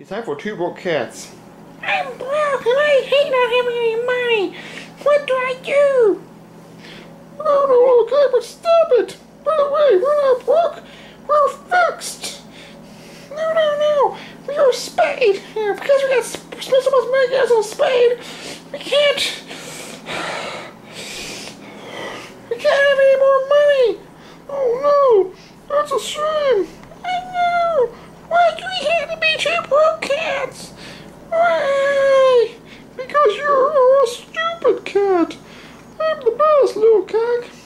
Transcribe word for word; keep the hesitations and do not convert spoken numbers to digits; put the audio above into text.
It's time for two broke cats. I'm broke and I hate not having any money. What do I do? Oh no, okay, but stop it. By the way, we're not broke. We're fixed. No, no, no. We are spade. Uh, because we got spent so much money as a spade, we can't. We can't have any more money. Oh no, that's a shame. I know. Why do we have to be two broke cats? Why? Because you're a stupid cat. I'm the boss, little cat.